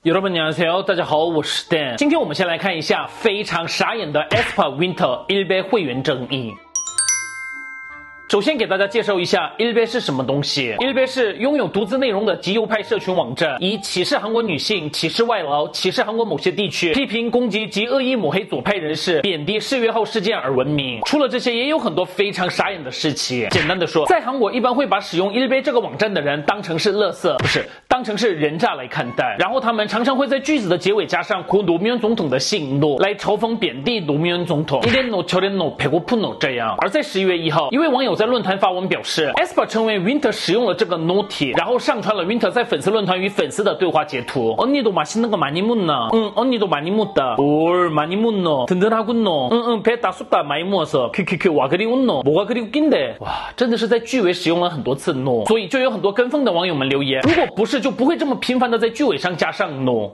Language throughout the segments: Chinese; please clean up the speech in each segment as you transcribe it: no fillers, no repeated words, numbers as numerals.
여러분 안녕하세요，大家好，我是 Dan。今天我们先来看一下非常傻眼的 aespa Winter 1杯会员争议。首先给大家介绍一下1杯是什么东西。1杯是拥有独自内容的极右派社群网站，以歧视韩国女性、歧视外劳、歧视韩国某些地区、批评、攻击及恶意抹黑左派人士、贬低世越号事件而闻名。除了这些，也有很多非常傻眼的事情。简单的说，在韩国一般会把使用1杯这个网站的人当成是垃圾，不是当成是人渣来看待。然后他们常常会在句子的结尾加上고 노무현总统的姓诺，来嘲讽贬低노무현总统。이랬노저랬노 배고프노这样。而在11月1号，一位网友在论坛发文表示 aespa 称为 Winter 使用了这个 naughty， 然后上传了 Winter 在粉丝论坛与粉丝的对话截图。언니도 맛있는 거 많이 묻나? 언니도 많이 묻다. 뭘 많이 묻노? 든든하군노. 배 따숩다 많이 먹어서. 큐큐큐 와 그리 웃노? 뭐가 그리 웃긴데? 哇，真的是在句尾使用了很多次 no， 所以就有很多跟风的网友们留言，如果不是就不会这么频繁的在句尾上加上 no。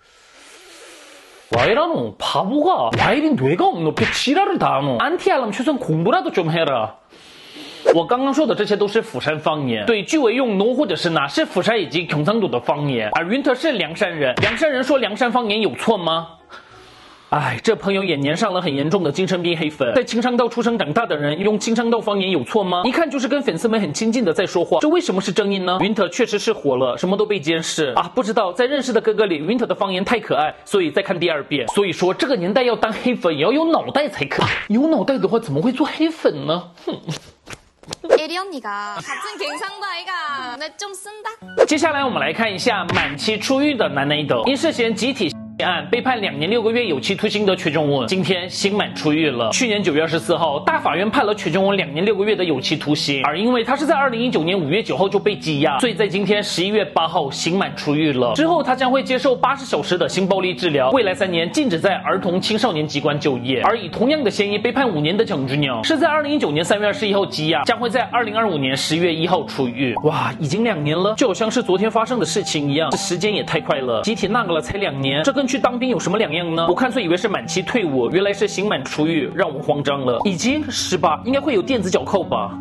와 이러노 바보가 와 이리 뇌가 없노 배 지랄을 다 하노 안티하려면 최소한 공부라도 좀 해라。 我刚刚说的这些都是釜山方言，对句尾用 no 或者是那是釜山以及경상도的方言，而 Winter 是凉山人，凉山人说凉山方言有错吗？哎，这朋友也粘上了很严重的精神病黑粉。在青商道出生长大的人用青商道方言有错吗？一看就是跟粉丝们很亲近的在说话，这为什么是争议呢？ Winter 确实是火了，什么都被监视啊！不知道在认识的哥哥里 Winter 的方言太可爱，所以再看第二遍。所以说这个年代要当黑粉也要有脑袋才可以，有脑袋的话怎么会做黑粉呢？哼。 예리 언니가 같은 갱상도 아이가 내 좀 쓴다。 接下来我们来看一下满期出狱的男idol，因涉嫌集体案被判2年6个月有期徒刑的崔中文，今天刑满出狱了。去年9月24号，大法院判了崔中文2年6个月的有期徒刑，而因为他是在2019年5月9号就被羁押，所以在今天11月8号刑满出狱了。之后他将会接受80小时的性暴力治疗，未来3年禁止在儿童青少年机关就业。而以同样的嫌疑被判5年的정준영是在2019年3月21号羁押，将会在2025年10月1号出狱。哇，已经2年了，就好像是昨天发生的事情一样，这时间也太快了。集体那个了才2年，这跟去当兵有什么两样呢？我看错以为是满期退伍，原来是刑满出狱，让我慌张了。已经18，应该会有电子脚铐吧。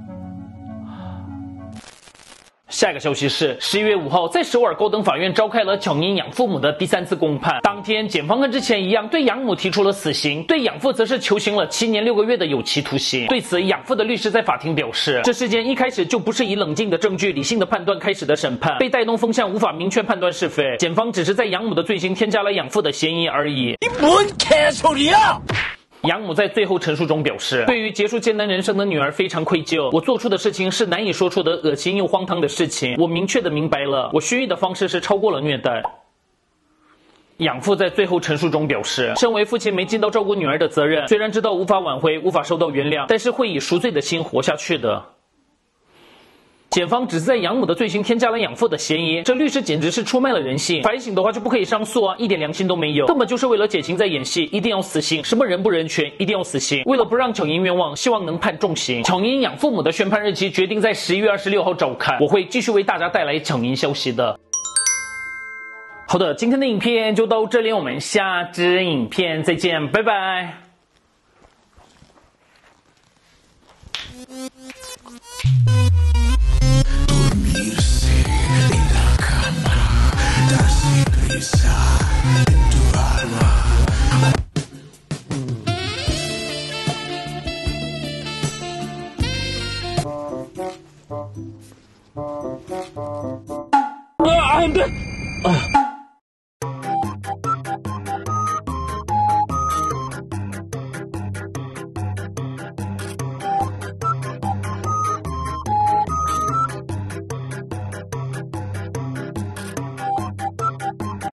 下一个消息是11月5号，在首尔高等法院召开了정인养父母的第3次公判。当天，检方跟之前一样，对养母提出了死刑，对养父则是求刑了7年6个月的有期徒刑。对此，养父的律师在法庭表示，这事件一开始就不是以冷静的证据、理性的判断开始的审判，被带动风向无法明确判断是非。检方只是在养母的罪行添加了养父的嫌疑而已。你뭔 개소리야！养母在最后陈述中表示，对于结束艰难人生的女儿非常愧疚，我做出的事情是难以说出的恶心又荒唐的事情，我明确的明白了，我蓄意的方式是超过了虐待。养父在最后陈述中表示，身为父亲没尽到照顾女儿的责任，虽然知道无法挽回，无法受到原谅，但是会以赎罪的心活下去的。检方只是在养母的罪行添加了养父的嫌疑，这律师简直是出卖了人性。反省的话就不可以上诉啊，一点良心都没有，根本就是为了减刑在演戏，一定要死刑，什么人不人权，一定要死刑。为了不让정인冤枉，希望能判重刑。정인养父母的宣判日期决定在11月26号召开，我会继续为大家带来정인消息的。好的，今天的影片就到这里，我们下支影片再见，拜拜。 Dormirse en la cama, darse prisa.